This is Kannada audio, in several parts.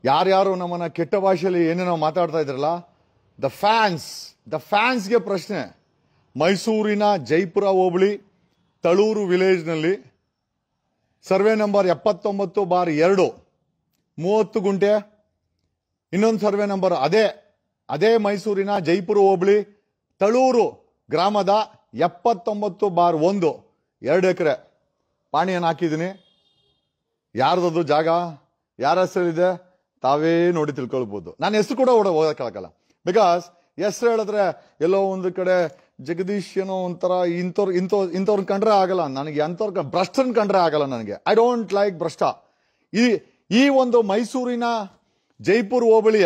ಯಾರ್ಯಾರು ನಮ್ಮನ್ನ ಕೆಟ್ಟ ಭಾಷೆಯಲ್ಲಿ ಏನೇನೋ ಮಾತಾಡ್ತಾ ಇದ್ರಲ್ಲ, ದ ಫ್ಯಾನ್ಸ್ಗೆ ಪ್ರಶ್ನೆ. ಮೈಸೂರಿನ ಜೈಪುರ ಹೋಬಳಿ ತಳೂರು ವಿಲೇಜ್ನಲ್ಲಿ ಸರ್ವೆ ನಂಬರ್ 79/2 30 ಗುಂಟೆ. ಇನ್ನೊಂದು ಸರ್ವೆ ನಂಬರ್ ಅದೇ ಮೈಸೂರಿನ ಜೈಪುರ ಹೋಬಳಿ ತಳೂರು ಗ್ರಾಮದ 79/1 2 ಎಕರೆ ಪಾಣಿಯನ್ನು ಹಾಕಿದ್ದೀನಿ. ಯಾರ್ದದು ಜಾಗ, ಯಾರ ಹೆಸರಿದೆ ತಾವೇ ನೋಡಿ ತಿಳ್ಕೊಳ್ಬಹುದು. ನಾನು ಹೆಸರು ಕೂಡ ಓದಕ್ಕಾಗಲ್ಲ. ಬಿಕಾಸ್ ಹೆಸರು ಹೇಳಿದ್ರೆ ಎಲ್ಲೋ ಒಂದು ಕಡೆ ಜಗದೀಶ್ ಏನೋ ಒಂಥರ ಇಂಥವ್ರನ್ನ ಕಂಡ್ರೆ ಆಗಲ್ಲ ನನಗೆ, ಅಂಥವ್ರ ಭ್ರಷ್ಟನ್ ಕಂಡ್ರೆ ಆಗಲ್ಲ ನನಗೆ. ಐ ಡೋಂಟ್ ಲೈಕ್ ಭ್ರಷ್ಟ. ಈ ಒಂದು ಮೈಸೂರಿನ ಜೈಪುರ್ ಹೋಬಳಿಯ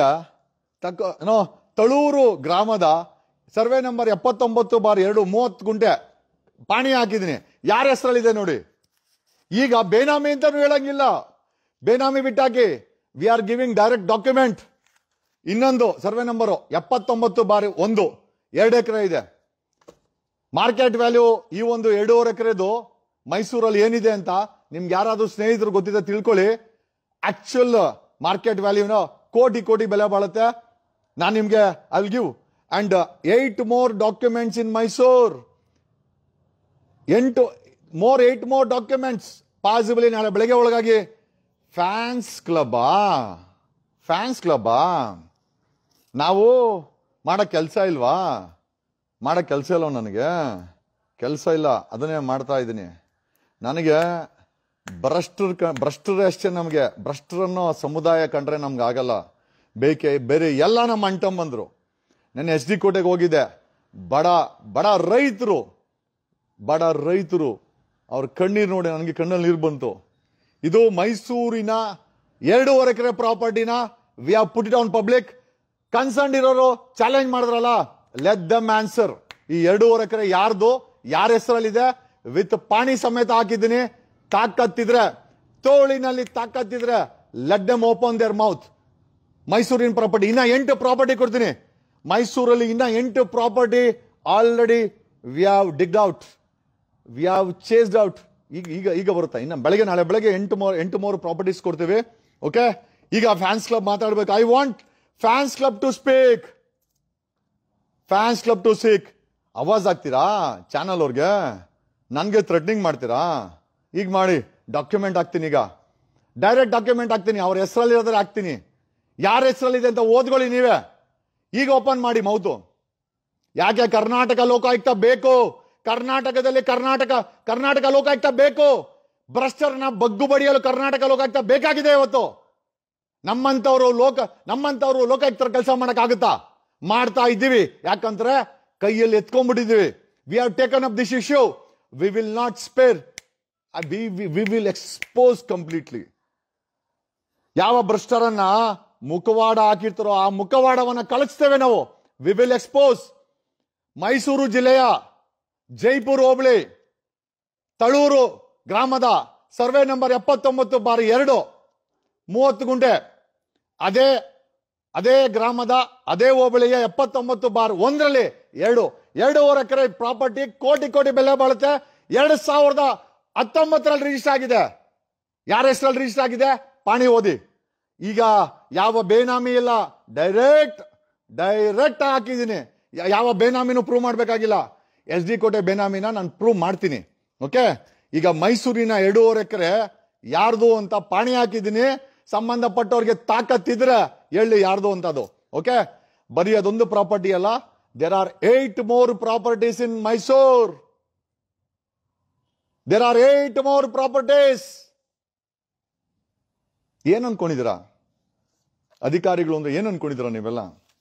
ತಳೂರು ಗ್ರಾಮದ ಸರ್ವೆ ನಂಬರ್ 79/2 30 ಗುಂಟೆ ಪಾಣಿ ಹಾಕಿದ್ದೀನಿ. ಯಾರ ಹೆಸರಲ್ಲಿದೆ ನೋಡಿ. ಈಗ ಬೇನಾಮಿ ಅಂತಾನು ಹೇಳಂಗಿಲ್ಲ, ಬೇನಾಮಿ ಬಿಟ್ಟಾಕಿ. We are giving direct document. ಇನ್ನೊಂದು ಸರ್ವೆ ನಂಬರ್ 79/1 2 ಎಕರೆ ಇದೆ. ಮಾರ್ಕೆಟ್ ವ್ಯಾಲ್ಯೂ ಈ ಒಂದು 2.5 ಎಕರೆದು ಮೈಸೂರಲ್ಲಿ ಏನಿದೆ ಅಂತ ನಿಮ್ಗೆ ಯಾರಾದ್ರೂ ಸ್ನೇಹಿತರು ಗೊತ್ತಿದೆ ತಿಳ್ಕೊಳ್ಳಿ. ಆಕ್ಚುಯಲ್ ಮಾರ್ಕೆಟ್ ವ್ಯಾಲ್ಯೂನ ಕೋಟಿ ಬೆಲೆ ಬಾಳುತ್ತೆ. ನಾನು ನಿಮ್ಗೆ I will give and 8 more documents in Mysore. 8 more documents possibly ನಾಳೆ ಬೆಳಗ್ಗೆ ಒಳಗಾಗಿ. ಫ್ಯಾನ್ಸ್ ಕ್ಲಬ್ಬಾ ನಾವು ಮಾಡೋ ಕೆಲಸ ಇಲ್ವಾ? ಮಾಡೋ ಕೆಲಸ ಇಲ್ವ? ನನಗೆ ಕೆಲಸ ಇಲ್ಲ, ಅದನ್ನೇ ಮಾಡ್ತಾ ಇದ್ದೀನಿ. ನನಗೆ ಭ್ರಷ್ಟರೇ ಅಷ್ಟೇ. ನಮಗೆ ಭ್ರಷ್ಟರನ್ನೋ ಸಮುದಾಯ ಕಂಡ್ರೆ ನಮ್ಗೆ ಆಗಲ್ಲ. ಬೇರೆ ಎಲ್ಲ ನಮ್ಮ ಅಂಟಂಬಂದ್ರು. ನಾನು SD ಕೋಟೆಗೆ ಹೋಗಿದ್ದೆ. ಬಡ ರೈತರು ಅವ್ರ ಕಣ್ಣೀರು ನೋಡಿ ನನಗೆ ಕಣ್ಣಲ್ಲಿ ನೀರು ಬಂತು. ಇದು ಮೈಸೂರಿನ 2.5 ಎಕರೆ ಪ್ರಾಪರ್ಟಿನ we have put it on public. Concern ಇರೋರು ಚಾಲೆಂಜ್ ಮಾಡಿದ್ರಲ್ಲ, ಲೆಟ್ ದಮ್ ಆನ್ಸರ್. ಈ 2.5 ಎಕರೆ ಯಾರ್ದು, ಯಾರ ಹೆಸರಲ್ಲಿದೆ, ವಿತ್ ಪಾಣಿ ಸಮೇತ ಹಾಕಿದ್ದೀನಿ. ತೋಳಿನಲ್ಲಿ ತಾಕತ್ತಿದ್ರೆ let them open their mouth. ಮೈಸೂರಿನ ಪ್ರಾಪರ್ಟಿ ಇನ್ನ 8 ಪ್ರಾಪರ್ಟಿ ಕೊಡ್ತೀನಿ. ಮೈಸೂರಲ್ಲಿ ಇನ್ನ 8 property already we have digged out, we have chased out. ಈಗ ಬರುತ್ತೆ. ಇನ್ನ ನಾಳೆ ಬೆಳಗ್ಗೆ 8 more ಪ್ರಾಪರ್ಟೀಸ್ ಕೊಡ್ತೀವಿ. ಓಕೆ, ಈಗ ಫ್ಯಾನ್ಸ್ ಕ್ಲಬ್ ಮಾತಾಡ್ಬೇಕು. I want fans club to speak. ಅವಾಜ್ ಆಗ್ತೀರಾ ಚಾನಲ್ ಅವ್ರಿಗೆ? ನನ್ಗೆ ಥ್ರೆಟ್ನಿಂಗ್ ಮಾಡ್ತೀರಾ? ಈಗ ಮಾಡಿ, ಡಾಕ್ಯುಮೆಂಟ್ ಹಾಕ್ತೀನಿ. ಈಗ ಡೈರೆಕ್ಟ್ ಡಾಕ್ಯುಮೆಂಟ್ ಹಾಕ್ತೀನಿ. ಅವ್ರ ಹೆಸರಲ್ಲಿರೋದ್ರೆ ಹಾಕ್ತೀನಿ. ಯಾರ ಹೆಸರಲ್ಲಿದೆ ಅಂತ ಓದ್ಕೊಳ್ಳಿ ನೀವೇ. ಈಗ ಓಪನ್ ಮಾಡಿ ಮೌತು. ಯಾಕೆ ಕರ್ನಾಟಕ ಲೋಕಾಯುಕ್ತ ಬೇಕು? ಕರ್ನಾಟಕದಲ್ಲಿ ಕರ್ನಾಟಕ ಲೋಕಾಯುಕ್ತ ಬೇಕು. ಭ್ರಷ್ಟರನ್ನ ಬಗ್ಗು ಬಡಿಯಲು ಕರ್ನಾಟಕ ಲೋಕಾಯುಕ್ತ ಬೇಕಾಗಿದೆ ಇವತ್ತು. ನಮ್ಮಂತವ್ರು ಲೋಕಾಯುಕ್ತರ ಕೆಲಸ ಮಾಡಕ್ಕಾಗುತ್ತಾ? ಮಾಡ್ತಾ ಇದ್ದೀವಿ. ಯಾಕಂದ್ರೆ ಕೈಯಲ್ಲಿ ಎತ್ಕೊಂಡ್ಬಿಟ್ಟಿದ್ದೀವಿ. We have taken up this issue. We will not spare. We will expose completely. ಯಾವ ಭ್ರಷ್ಟರನ್ನ ಮುಖವಾಡ ಹಾಕಿರ್ತಾರೋ ಆ ಮುಖವಾಡವನ್ನ ಕಳಿಸ್ತೇವೆ ನಾವು. V will expose. ಮೈಸೂರು ಜಿಲ್ಲೆಯ ಜೈಪುರ್ ಹೋಬಳಿ ತಳೂರು ಗ್ರಾಮದ ಸರ್ವೆ ನಂಬರ್ 79/2 30 ಗುಂಟೆ. ಅದೇ ಗ್ರಾಮದ ಅದೇ ಹೋಬಳಿಯ 79/1 2.5 ಎಕರೆ ಪ್ರಾಪರ್ಟಿ ಕೋಟಿ ಬೆಲೆ ಬಾಳುತ್ತೆ. 2019 ರಿಜಿಸ್ಟರ್ ಆಗಿದೆ. ಯಾರ ಹೆಸರಲ್ಲಿ ರಿಜಿಸ್ಟರ್ ಆಗಿದೆ? ಪಾಣಿ ಓದಿ. ಈಗ ಯಾವ ಬೇನಾಮಿ ಇಲ್ಲ, ಡೈರೆಕ್ಟ್ ಹಾಕಿದ್ದೀನಿ. ಯಾವ ಬೇನಾಮಿನೂ ಪ್ರೂವ್ ಮಾಡಬೇಕಾಗಿಲ್ಲ. SD ಕೋಟೆ ಬೇನಾಮಿನ ನಾನು ಪ್ರೂವ್ ಮಾಡ್ತೀನಿ. ಓಕೆ, ಈಗ ಮೈಸೂರಿನ 2.5 ಎಕರೆ ಯಾರ್ದು ಅಂತ ಪಾಣಿ ಹಾಕಿದ್ದೀನಿ. ಸಂಬಂಧಪಟ್ಟವ್ರಿಗೆ ತಾಕತ್ತಿದ್ರೆ ಹೇಳಿ ಯಾರ್ದು ಅಂತ ಅದು. ಓಕೆ, ಬರೀ ಅದೊಂದು ಪ್ರಾಪರ್ಟಿ ಅಲ್ಲ, there are 8 more properties in Mysore. There are 8 more properties. ಏನ್ ಅನ್ಕೊಂಡಿದ್ದೀರಾ ಅಧಿಕಾರಿಗಳು ಅಂದ್ರೆ? ಏನ್ ಅನ್ಕೊಂಡಿದ್ದೀರಾ ನೀವೆಲ್ಲ?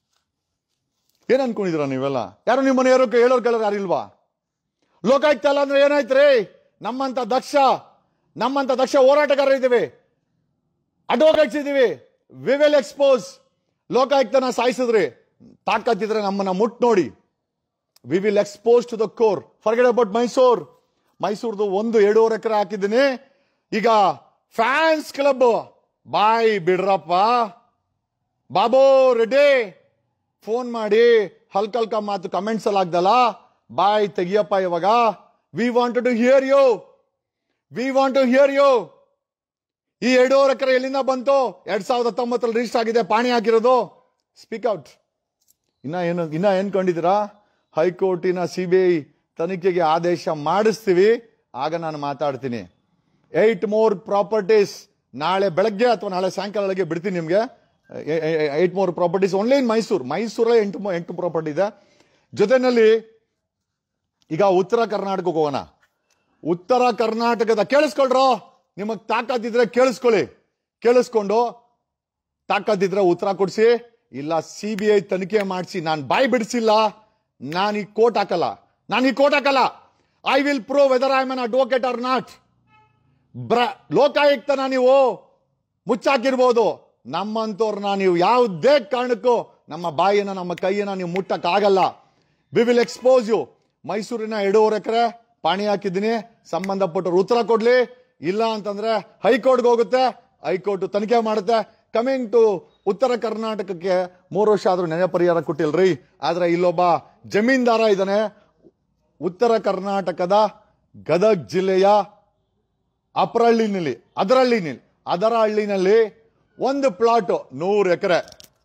ಯಾರು ನಿಮ್ಮ ಮನೆಯವರು ಹೇಳೋರು ಕೇಳೋರು ಯಾರಿಲ್ವಾ? ಲೋಕಾಯುಕ್ತ ಅಲ್ಲ ಅಂದ್ರೆ ಏನಾಯ್ತ್ರಿ? ನಮ್ಮಂತ ದಕ್ಷ ಹೋರಾಟಗಾರರಿದ್ದೀವಿ, ಅಡ್ವೊಕೇಟ್ಸ್ ಇದ್ದೀವಿ. We will expose. ಲೋಕಾಯುಕ್ತನ ಸಾಯಿಸಿದ್ರಿ, ತಾಕತ್ತಿದ್ರೆ ನಮ್ಮನ್ನ ಮುಟ್ ನೋಡಿ. We will expose to the core. Forget about ಮೈಸೂರ್ದು 2.5 ಎಕರೆ ಹಾಕಿದ್ದೀನಿ. ಈಗ ಫ್ಯಾನ್ಸ್ ಕ್ಲಬ್ ಬಾಯ್ ಬಿಡ್ರಪ್ಪ. ಬಾಬು ರೆಡ್ಡಿ ಫೋನ್ ಮಾಡಿ ಹಲ್ಕ ಮಾತು ಕಮೆಂಟ್ಸ್ ಅಲ್ಲಿ ಆಗ್ದಲ್ಲ, ಬಾಯ್ ತೆಗಿಯಪ್ಪ ಇವಾಗ. We want to hear you. ಈ 2.5 ಎಕರೆ ಎಲ್ಲಿಂದ ಬಂತು? 2019 ರಿಜಿಸ್ಟರ್ ಆಗಿದೆ, ಪಾಣಿ ಹಾಕಿರೋದು. Speak out. ಇನ್ನ ಏನ್ ಕಂಡಿದ್ದೀರಾ? ಹೈಕೋರ್ಟಿನ CBI ತನಿಖೆಗೆ ಆದೇಶ ಮಾಡಿಸ್ತೀವಿ, ಆಗ ನಾನು ಮಾತಾಡ್ತೀನಿ. 8 more ಪ್ರಾಪರ್ಟೀಸ್ ನಾಳೆ ಬೆಳಗ್ಗೆ ಅಥವಾ ನಾಳೆ ಸಾಯಂಕಾಲ ಬಿಡ್ತೀನಿ ನಿಮ್ಗೆ. 8 more ಪ್ರಾಪರ್ಟೀಸ್ ಓನ್ಲಿ ಇನ್ ಮೈಸೂರಲ್ಲೇ 8 ಪ್ರಾಪರ್ಟಿ ಇದೆ. ಜೊತೆನಲ್ಲಿ ಈಗ ಉತ್ತರ ಕರ್ನಾಟಕಕ್ಕೆ ಹೋಗೋಣ. ಉತ್ತರ ಕರ್ನಾಟಕದ ಕೇಳಿಸ್ಕೊಳ್ರೋ, ನಿಮಗ್ ತಾಕತ್ತಿದ್ರೆ ಕೇಳಿಸ್ಕೊಂಡು ತಾಕತ್ತಿದ್ರೆ ಉತ್ತರ ಕೊಡ್ಸಿ, ಇಲ್ಲ CBI ತನಿಖೆ ಮಾಡಿಸಿ. ನಾನು ಬಾಯಿ ಬಿಡಿಸಿಲ್ಲ, ನಾನು ಈ ಕೋರ್ಟ್ ಹಾಕಲ್ಲ. I will prove whether I am an advocate or not. ಲೋಕಾಯುಕ್ತನ ನೀವು ಮುಚ್ಚಾಕಿರ್ಬೋದು, ನಮ್ಮಂತವ್ರನ್ನ ನೀವು ಯಾವುದೇ ಕಾರಣಕ್ಕೂ ನಮ್ಮ ಬಾಯಿನ ನಮ್ಮ ಕೈಯನ್ನ ನೀವು ಮುಟ್ಟಕ್ಕಾಗಲ್ಲ. We will expose you. ಮೈಸೂರಿನ 2.5 ಎಕರೆ ಪಾಣಿ ಹಾಕಿದ್ದೀನಿ, ಸಂಬಂಧಪಟ್ಟರು ಉತ್ತರ ಕೊಡ್ಲಿ. ಇಲ್ಲ ಅಂತಂದ್ರೆ ಹೈಕೋರ್ಟ್ಗೆ ಹೋಗುತ್ತೆ, ಹೈಕೋರ್ಟ್ ತನಿಖೆ ಮಾಡುತ್ತೆ. ಕಮಿಂಗ್ ಟು ಉತ್ತರ ಕರ್ನಾಟಕಕ್ಕೆ 3 ವರ್ಷ ಆದ್ರೂ ನೆನೆ ಪರಿಹಾರ ಕೊಟ್ಟಿಲ್ರಿ. ಆದ್ರೆ ಇಲ್ಲೊಬ್ಬ ಜಮೀನ್ದಾರ ಇದ್ದಾನೆ, ಉತ್ತರ ಕರ್ನಾಟಕದ ಗದಗ ಜಿಲ್ಲೆಯ ಅದರಹಳ್ಳಿನಲ್ಲಿ ಒಂದು ಪ್ಲಾಟ್ 100 ಎಕರೆ.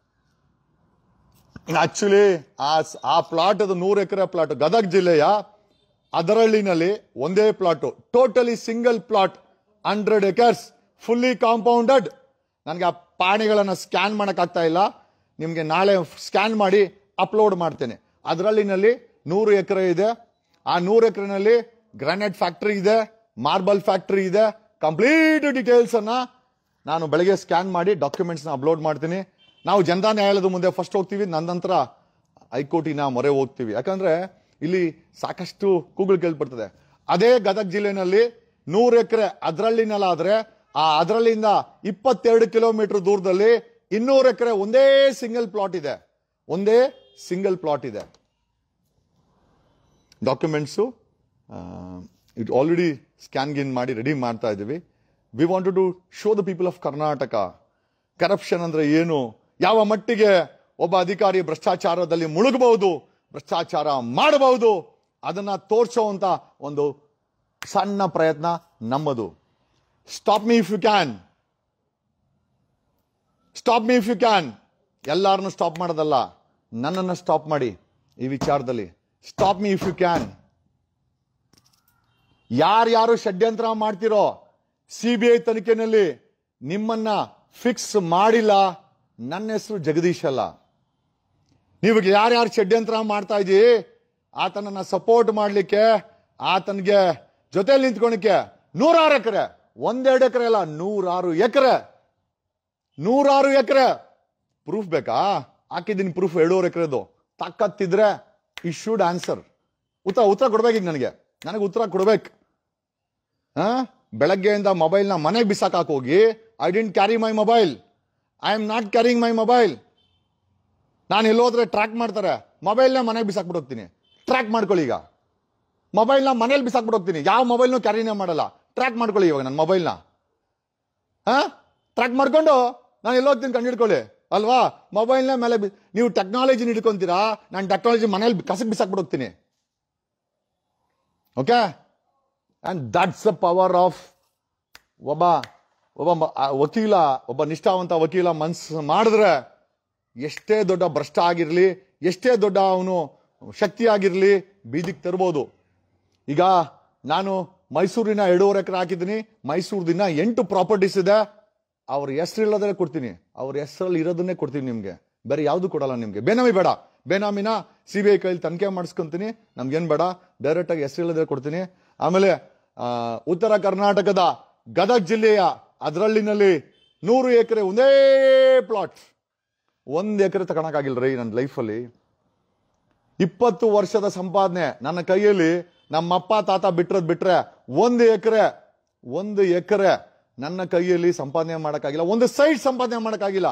ಆಕ್ಚುಲಿ ಆ ಪ್ಲಾಟ್ ಅದು 100 ಎಕರೆ ಪ್ಲಾಟ್. ಗದಗ ಜಿಲ್ಲೆಯ ಅದರಹಳ್ಳಿನಲ್ಲಿ ಒಂದೇ plot, totally single plot, 100 acres, fully compounded. ನನಗೆ ಆ ಪಾಣಿಗಳನ್ನ ಸ್ಕ್ಯಾನ್ ಮಾಡಕ್ ಆಗ್ತಾ ಇಲ್ಲ, ನಿಮ್ಗೆ ನಾಳೆ ಸ್ಕ್ಯಾನ್ ಮಾಡಿ ಅಪ್ಲೋಡ್ ಮಾಡ್ತೇನೆ. ಅದರಹಳ್ಳಿನಲ್ಲಿ 100 ಎಕರೆ ಇದೆ. ಆ 100 ಎಕರೆನಲ್ಲಿ ಗ್ರಾನೈಟ್ ಫ್ಯಾಕ್ಟರಿ ಇದೆ, ಮಾರ್ಬಲ್ ಫ್ಯಾಕ್ಟರಿ ಇದೆ. ಕಂಪ್ಲೀಟ್ ಡೀಟೇಲ್ಸ್ ಅನ್ನ ನಾನು ಬೆಳಗ್ಗೆ ಸ್ಕ್ಯಾನ್ ಮಾಡಿ ಡಾಕ್ಯುಮೆಂಟ್ಸ್ ನ ಅಪ್ಲೋಡ್ ಮಾಡ್ತೀನಿ. ನಾವು ಜನತಾ ನ್ಯಾಯಾಲಯದ ಮುಂದೆ ಫಸ್ಟ್ ಹೋಗ್ತೀವಿ, ನಂತರ ಹೈಕೋರ್ಟಿನ ಮೊರೆ ಹೋಗ್ತೀವಿ. ಯಾಕಂದ್ರೆ ಇಲ್ಲಿ ಸಾಕಷ್ಟು ಕೂಗುಳು ಕೇಳ್ಪಡ್ತದೆ. ಅದೇ ಗದಗ ಜಿಲ್ಲೆನಲ್ಲಿ 100 ಎಕರೆ ಅದರಹಳ್ಳಿನಲ್ಲಾದ್ರೆ, ಆ ಅದರಹಳ್ಳಿಯಿಂದ 22 ಕಿಲೋಮೀಟರ್ ದೂರದಲ್ಲಿ 200 ಎಕರೆ ಒಂದೇ ಸಿಂಗಲ್ ಪ್ಲಾಟ್ ಇದೆ. ಡಾಕ್ಯುಮೆಂಟ್ಸು ಇಟ್ ಆಲ್ರೆಡಿ ಸ್ಕ್ಯಾನ್ ಮಾಡಿ ರೆಡಿ ಮಾಡ್ತಾ ಇದ್ದೀವಿ. We wanted to show the people of Karnataka corruption ಅಂದ್ರೆ ಏನು, ಯಾವ ಮಟ್ಟಿಗೆ ಒಬ್ಬ ಅಧಿಕಾರಿ ಭ್ರಷ್ಟಾಚಾರದಲ್ಲಿ ಮುಳುಗಬಹುದು, ಭ್ರಷ್ಟಾಚಾರ ಮಾಡಬಹುದು, ಅದನ್ನ ತೋರಿಸುವಂತ ಒಂದು ಸಣ್ಣ ಪ್ರಯತ್ನ ನಮ್ಮದು. Stop me if you can. ಎಲ್ಲಾರನ್ನು ಸ್ಟಾಪ್ ಮಾಡೋದಲ್ಲ, ನನ್ನನ್ನು ಸ್ಟಾಪ್ ಮಾಡಿ ಈ ವಿಚಾರದಲ್ಲಿ. Stop me if you can. ಯಾರ್ಯಾರು ಷಡ್ಯಂತ್ರ ಮಾಡ್ತಿರೋ CBI ತನಿಖೆನಲ್ಲಿ ನಿಮ್ಮನ್ನ ಫಿಕ್ಸ್ ಮಾಡಿಲ್ಲ, ನನ್ನ ಹೆಸರು ಜಗದೀಶ್ ಅಲ್ಲ. ನೀವು ಯಾರ್ಯಾರು ಷಡ್ಯಂತ್ರ ಮಾಡ್ತಾ ಇದೀ, ಆತನನ್ನ ಸಪೋರ್ಟ್ ಮಾಡ್ಲಿಕ್ಕೆ, ಆತನಿಗೆ ಜೊತೆಲಿ ನಿಂತ್ಕೊಳಕ್ಕೆ 106 ಎಕರೆ, 1-2 ಎಕರೆ ಅಲ್ಲ, 106 ಎಕರೆ ಪ್ರೂಫ್ ಬೇಕಾ? ಹಾಕಿದ್ದೀನಿ ಪ್ರೂಫ್ 2.5 ಎಕರೆದು. ತಾಕತ್ತಿದ್ರೆ ಈ ಶುಡ್ ಆನ್ಸರ್. ಉತ್ತರ ಕೊಡ್ಬೇಕು. ಈಗ ನನಗೆ ಉತ್ತರ ಕೊಡ್ಬೇಕು. ಬೆಳಗ್ಗೆಯಿಂದ ಮೊಬೈಲ್ನ ಮನೆಗೆ ಬಿಸಾಕಕ್ಕೆ ಹೋಗಿ, I didn't carry my mobile, I am not carrying my mobile. ನಾನು ಎಲ್ಲೋದ್ರೆ ಟ್ರ್ಯಾಕ್ ಮಾಡ್ತಾರೆ, ಮೊಬೈಲ್ನ ಮನೆಗೆ ಬಿಸಾಕ್ಬಿಟ್ಟು ಹೋಗ್ತೀನಿ. ಟ್ರ್ಯಾಕ್ ಮಾಡ್ಕೊಳ್ಳಿ. ಈಗ ಮೊಬೈಲ್ನ ಮನೇಲಿ ಬಿಸಾಕ್ಬಿಟ್ಟು ಹೋಗ್ತೀನಿ, ಯಾವ ಮೊಬೈಲ್ನು ಕ್ಯಾರಿನೇ ಮಾಡಲ್ಲ. ಟ್ರ್ಯಾಕ್ ಮಾಡ್ಕೊಳ್ಳಿ ಇವಾಗ ನನ್ನ ಮೊಬೈಲ್ನ. ಟ್ರ್ಯಾಕ್ ಮಾಡ್ಕೊಂಡು ನಾನು ಎಲ್ಲೋಗ್ತೀನಿ ಕಂಡು ಹಿಡ್ಕೊಳ್ಳಿ ಅಲ್ವಾ. ಮೊಬೈಲ್ನ ಮೇಲೆ ನೀವು ಟೆಕ್ನಾಲಜಿ ಹಿಡ್ಕೊಂತೀರಾ, ನಾನು ಟೆಕ್ನಾಲಜಿ ಮನೇಲಿ ಕಸಕ್ಕೆ ಬಿಸಾಕ್ಬಿಟ್ಟು ಹೋಗ್ತೀನಿ. Okay, and that's the power of ಒಬ್ಬ ವಕೀಲ, ಒಬ್ಬ ನಿಷ್ಠಾವಂತ ವಕೀಲ ಮನ್ಸು ಮಾಡಿದ್ರೆ ಎಷ್ಟೇ ದೊಡ್ಡ ಭ್ರಷ್ಟ ಆಗಿರ್ಲಿ, ಎಷ್ಟೇ ದೊಡ್ಡ ಅವನು ಶಕ್ತಿ ಆಗಿರ್ಲಿ, ಬೀದಿಗೆ ತರ್ಬೋದು. ಈಗ ನಾನು ಮೈಸೂರಿನ 2.5 ಎಕರೆ ಹಾಕಿದ್ದೀನಿ, ಮೈಸೂರಿನ 8 ಪ್ರಾಪರ್ಟೀಸ್ ಇದೆ. ಅವ್ರ ಹೆಸರು ಇಲ್ಲದ್ರೆ ಕೊಡ್ತೀನಿ, ಅವ್ರ ಹೆಸರಲ್ಲಿ ಇರೋದನ್ನೇ ಕೊಡ್ತೀನಿ ನಿಮ್ಗೆ, ಬೇರೆ ಯಾವ್ದು ಕೊಡಲ್ಲ ನಿಮ್ಗೆ. ಬೇನಾಮಿ ಬೇಡ, ಬೇನಾಮಿನ CBI ಕೈಲಿ ತನಿಖೆ ಮಾಡಿಸ್ಕೊಂತೀನಿ, ನಮ್ಗೇನ್ ಬೇಡ, ಡೈರೆಕ್ಟ್ ಆಗಿ ಹೆಸರು ಇಲ್ಲದ್ರೆ ಕೊಡ್ತೀನಿ. ಆಮೇಲೆ ಉತ್ತರ ಕರ್ನಾಟಕದ ಗದಗ ಜಿಲ್ಲೆಯ ಅದರಹಳ್ಳಿನಲ್ಲಿ 100 ಎಕರೆ ಒಂದೇ ಪ್ಲಾಟ್, 1 ಎಕರೆ ತಗೊಳಕಾಗಿಲ್ರಿ ನನ್ನ ಲೈಫಲ್ಲಿ. 20 ವರ್ಷದ ಸಂಪಾದನೆ ನನ್ನ ಕೈಯಲ್ಲಿ, ನಮ್ಮಪ್ಪ ತಾತ ಬಿಟ್ರೆ 1 ಎಕರೆ ನನ್ನ ಕೈಯಲ್ಲಿ ಸಂಪಾದನೆ ಮಾಡಕ್ಕಾಗಿಲ್ಲ, ಒಂದು ಸೈಟ್ ಸಂಪಾದನೆ ಮಾಡಕ್ಕಾಗಿಲ್ಲ.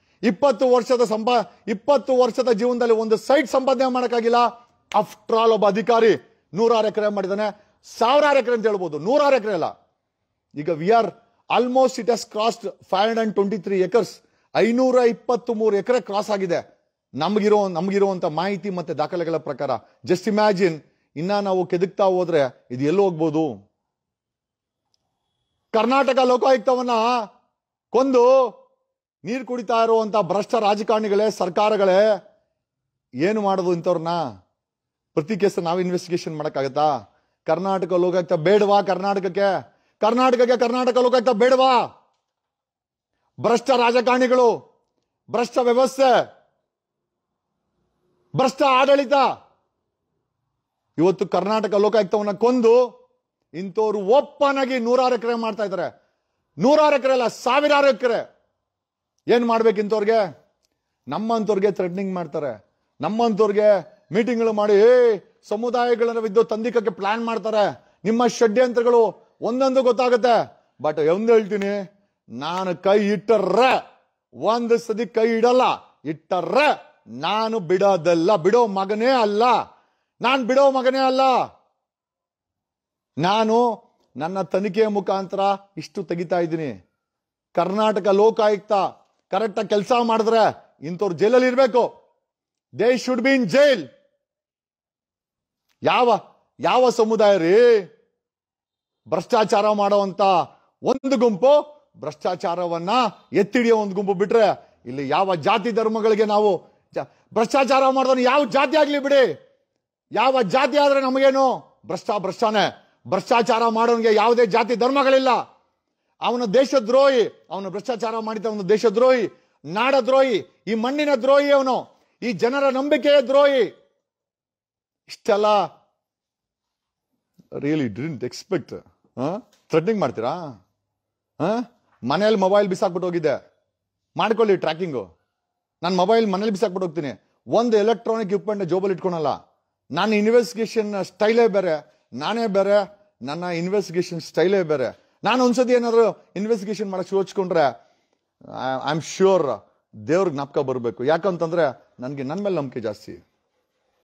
20 ವರ್ಷದ ಜೀವನದಲ್ಲಿ ಒಂದು ಸೈಟ್ ಸಂಪಾದನೆ ಮಾಡಕ್ಕಾಗಿಲ್ಲ. ಆಫ್ಟರ್ ಆಲ್ ಒಬ್ಬ ಅಧಿಕಾರಿ 106 ಎಕರೆ ಮಾಡಿದಾನೆ. 1000 ಎಕರೆ ಅಂತ ಹೇಳ್ಬೋದು, 106 ಎಕರೆ ಅಲ್ಲ. ಈಗ we are almost it has crossed 523 acres, 523 ಎಕರೆ ಕ್ರಾಸ್ ಆಗಿದೆ ನಮಗಿರುವಂತ ಮಾಹಿತಿ ಮತ್ತೆ ದಾಖಲೆಗಳ ಪ್ರಕಾರ. ಜಸ್ಟ್ ಇಮ್ಯಾಜಿನ್, ಇನ್ನ ನಾವು ಕೆದಕ್ತಾ ಹೋದ್ರೆ ಇದು ಎಲ್ಲೋ ಹೋಗ್ಬೋದು. ಕರ್ನಾಟಕ ಲೋಕಾಯುಕ್ತವನ್ನ ಕೊಂದು ನೀರು ಕುಡಿತಾ ಇರುವಂತ ಭ್ರಷ್ಟ ರಾಜಕಾರಣಿಗಳೇ, ಸರ್ಕಾರಗಳೇ ಏನು ಮಾಡೋದು ಇಂಥವ್ರನ್ನ? ಪ್ರತಿ ಕೇಸ್ ನಾವು ಇನ್ವೆಸ್ಟಿಗೇಷನ್ ಮಾಡಕ್ಕಾಗತ್ತಾ? ಕರ್ನಾಟಕ ಲೋಕಾಯುಕ್ತ ಬೇಡವಾ? ಕರ್ನಾಟಕ ಲೋಕಾಯುಕ್ತ ಬೇಡವಾ? ಭ್ರಷ್ಟ ರಾಜಕಾರಣಿಗಳು, ಭ್ರಷ್ಟ ವ್ಯವಸ್ಥೆ, ಭ್ರಷ್ಟ ಆಡಳಿತ ಇವತ್ತು ಕರ್ನಾಟಕ ಲೋಕಾಯುಕ್ತವನ್ನ ಕೊಂದು ಇಂಥವ್ರು ಓಪನ್ ಆಗಿ 100 ಎಕರೆ ಮಾಡ್ತಾ ಇದ್ದಾರೆ. 100 ಎಕರೆ ಅಲ್ಲ, 1000 ಎಕರೆ. ಏನ್ ಮಾಡ್ಬೇಕು ಇಂಥವ್ರಿಗೆ? ನಮ್ಮಂತವ್ರಿಗೆ ಥ್ರೆಟ್ನಿಂಗ್ ಮಾಡ್ತಾರೆ, ನಮ್ಮಂತವ್ರಿಗೆ ಮೀಟಿಂಗ್ಗಳು ಮಾಡಿ ಸಮುದಾಯಗಳ ವಿದ್ಯುತ್ ತಂದಿಕಕ್ಕೆ ಪ್ಲಾನ್ ಮಾಡ್ತಾರೆ. ನಿಮ್ಮ ಷಡ್ಯಂತ್ರಗಳು ಒಂದೊಂದು ಗೊತ್ತಾಗುತ್ತೆ. ಬಟ್ ಒಂದು ಹೇಳ್ತೀನಿ, ನಾನು ಕೈ ಇಟ್ಟರ್ರೆ ಒಂದು ಸತಿ ಕೈ ಇಡಲ್ಲ, ಇಟ್ಟರ್ರೆ ನಾನು ಬಿಡೋದಲ್ಲ, ಬಿಡೋ ಮಗನೇ ಅಲ್ಲ, ನಾನು ಬಿಡೋ ಮಗನೇ ಅಲ್ಲ. ನಾನು ನನ್ನ ತನಿಖೆಯ ಮುಖಾಂತರ ಇಷ್ಟು ತೆಗಿತಾ ಇದ್ದೀನಿ. ಕರ್ನಾಟಕ ಲೋಕಾಯುಕ್ತ ಕರೆಕ್ಟಾಗಿ ಕೆಲಸ ಮಾಡಿದ್ರೆ ಇಂಥವ್ರು ಜೈಲಲ್ಲಿ ಇರಬೇಕು. They should be in jail. ಯಾವ ಸಮುದಾಯ ರೀ? ಭ್ರಷ್ಟಾಚಾರ ಮಾಡುವಂತ ಒಂದು ಗುಂಪು, ಭ್ರಷ್ಟಾಚಾರವನ್ನ ಎತ್ತಿಡಿಯೋ ಒಂದು ಗುಂಪು ಬಿಟ್ರೆ ಇಲ್ಲಿ ಯಾವ ಜಾತಿ ಧರ್ಮಗಳಿಗೆ ನಾವು ಭ್ರಷ್ಟಾಚಾರ ಮಾಡಿದವನು ಯಾವ ಜಾತಿ ಆಗ್ಲಿ ಬಿಡಿ, ಯಾವ ಜಾತಿ ಆದ್ರೆ ನಮಗೇನು? ಭ್ರಷ್ಟಾಚಾನೇ. ಭ್ರಷ್ಟಾಚಾರ ಮಾಡೋನಿಗೆ ಯಾವುದೇ ಜಾತಿ ಧರ್ಮಗಳಿಲ್ಲ. ಅವನ ದೇಶದ್ರೋಹಿ, ಅವನು ಭ್ರಷ್ಟಾಚಾರ ಮಾಡಿದ ಅವನು ದೇಶದ್ರೋಹಿ, ನಾಡದ್ರೋಹಿ, ಈ ಮಣ್ಣಿನ ದ್ರೋಹಿ, ಅವನು ಈ ಜನರ ನಂಬಿಕೆಯ ದ್ರೋಹಿ. ಇಷ್ಟೆಲ್ಲ ರಿಯಲಿ ಡಿಡ್ಂಟ್ ಎಕ್ಸ್ಪೆಕ್ಟ್. ಥ್ರೆಟ್ನಿಂಗ್ ಮಾಡ್ತೀರಾ? ಮನೇಲಿ ಮೊಬೈಲ್ ಬಿಸಾಕ್ಬಿಟ್ಟು ಹೋಗಿದ್ದೆ, ಮಾಡ್ಕೊಳ್ಳಿ ಟ್ರ್ಯಾಕಿಂಗು. ನಾನು ಮೊಬೈಲ್ ಮನೇಲಿ ಬಿಸಾಕ್ಬಿಟ್ಟು ಹೋಗ್ತೀನಿ, ಒಂದು ಎಲೆಕ್ಟ್ರಾನಿಕ್ ಇಕ್ವಿಪ್ಮೆಂಟ್ ಜೋಬಲ್ಲಿ ಇಟ್ಕೊಳಲ್ಲ. ನನ್ನ ಇನ್ವೆಸ್ಟಿಗೇಷನ್ ಸ್ಟೈಲೇ ಬೇರೆ, ನಾನೇ ಬೇರೆ, ನನ್ನ ಇನ್ವೆಸ್ಟಿಗೇಷನ್ ಸ್ಟೈಲೇ ಬೇರೆ. ನಾನು ಒಂದ್ಸತಿ ಏನಾದ್ರು ಇನ್ವೆಸ್ಟಿಗೇಷನ್ ಮಾಡಕ್ ಯೋಚಿಸ್ಕೊಂಡ್ರೆ ಐ ಆಮ್ ಶ್ಯೂರ್ ದೇವ್ರಿಗೆ ಜ್ಞಾಪಕ ಬರಬೇಕು. ಯಾಕಂತಂದ್ರೆ ನನಗೆ ನನ್ನ ಮೇಲೆ ನಂಬಿಕೆ ಜಾಸ್ತಿ.